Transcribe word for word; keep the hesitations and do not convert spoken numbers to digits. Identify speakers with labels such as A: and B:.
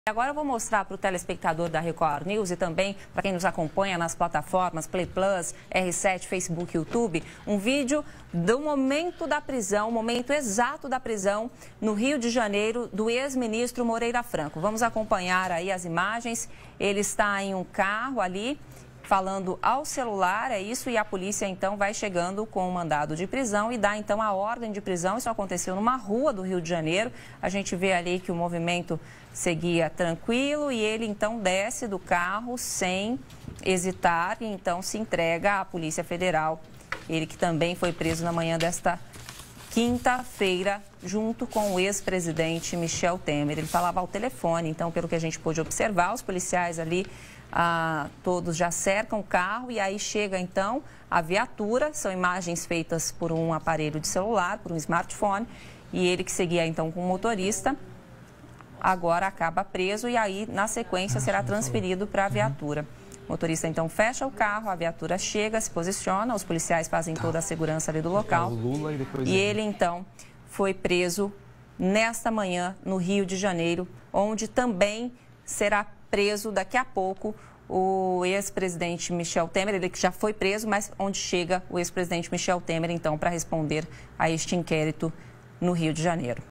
A: Agora eu vou mostrar para o telespectador da Record News e também para quem nos acompanha nas plataformas Play Plus, R sete, Facebook, YouTube, um vídeo do momento da prisão, o momento exato da prisão no Rio de Janeiro do ex-ministro Moreira Franco. Vamos acompanhar aí as imagens. Ele está em um carro ali, falando ao celular, é isso, e a polícia então vai chegando com o mandado de prisão e dá então a ordem de prisão. Isso aconteceu numa rua do Rio de Janeiro. A gente vê ali que o movimento seguia tranquilo e ele então desce do carro sem hesitar e então se entrega à Polícia Federal. Ele que também foi preso na manhã desta quinta-feira, junto com o ex-presidente Michel Temer. Ele falava ao telefone, então, pelo que a gente pôde observar, os policiais ali, ah, todos já cercam o carro e aí chega, então, a viatura. São imagens feitas por um aparelho de celular, por um smartphone, e ele que seguia, então, com o motorista, agora acaba preso e aí, na sequência, será transferido para a viatura. O motorista, então, fecha o carro, a viatura chega, se posiciona, os policiais fazem toda a segurança ali do local. E ele, então, foi preso nesta manhã no Rio de Janeiro, onde também será preso daqui a pouco o ex-presidente Michel Temer, ele que já foi preso, mas onde chega o ex-presidente Michel Temer, então, para responder a este inquérito no Rio de Janeiro.